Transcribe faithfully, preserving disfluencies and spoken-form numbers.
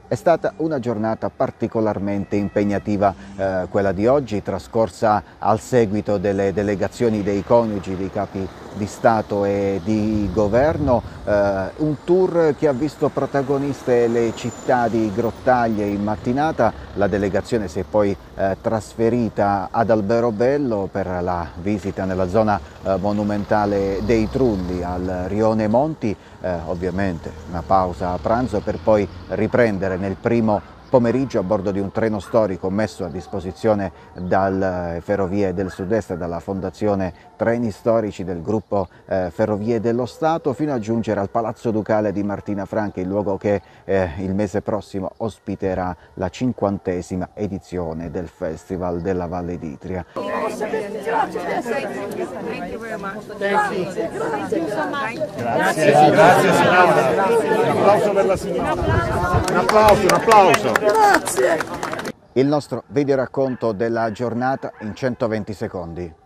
È stata una giornata particolarmente impegnativa, eh, quella di oggi, trascorsa al seguito delle delegazioni dei coniugi, dei capi di Stato e di Governo, eh, un tour che ha visto protagoniste le città di Grottaglie in mattinata. La delegazione si è poi eh, trasferita ad Alberobello per la visita nella zona eh, monumentale dei Trulli al Rione Monti, eh, ovviamente una pausa a pranzo per poi riprendere nel primo pomeriggio a bordo di un treno storico messo a disposizione dalle Ferrovie del Sud-Est e dalla Fondazione Treni Storici del gruppo eh, Ferrovie dello Stato, fino a giungere al Palazzo Ducale di Martina Franca, il luogo che eh, il mese prossimo ospiterà la cinquantesima edizione del Festival della Valle d'Itria. Grazie, grazie signora. Un applauso per la signora. Un applauso, un applauso. Grazie! Il nostro videoracconto della giornata in centoventi secondi.